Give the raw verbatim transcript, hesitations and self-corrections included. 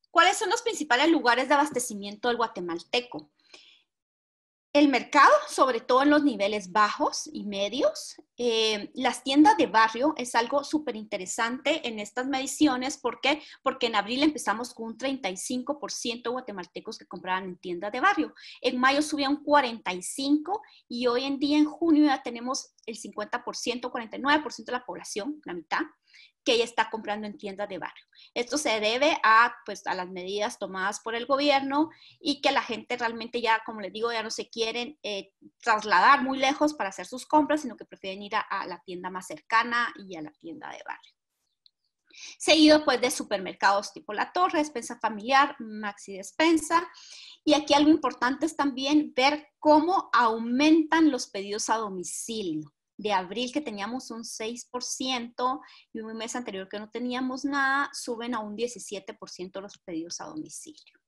¿Cuáles son los principales lugares de abastecimiento del guatemalteco? El mercado, sobre todo en los niveles bajos y medios. Eh, las tiendas de barrio es algo súper interesante en estas mediciones. ¿Por qué? Porque en abril empezamos con un treinta y cinco por ciento de guatemaltecos que compraban en tiendas de barrio. En mayo subía un cuarenta y cinco por ciento y hoy en día en junio ya tenemos el cincuenta por ciento, cuarenta y nueve por ciento de la población, la mitad, que ya está comprando en tiendas de barrio. Esto se debe a, pues, a las medidas tomadas por el gobierno y que la gente realmente ya, como les digo, ya no se quieren eh, trasladar muy lejos para hacer sus compras, sino que prefieren ir a, a la tienda más cercana y a la tienda de barrio. Seguido pues de supermercados tipo La Torre, Despensa Familiar, Maxi Despensa. Y aquí algo importante es también ver cómo aumentan los pedidos a domicilio. De abril que teníamos un seis por ciento y un mes anterior que no teníamos nada, suben a un diecisiete por ciento los pedidos a domicilio.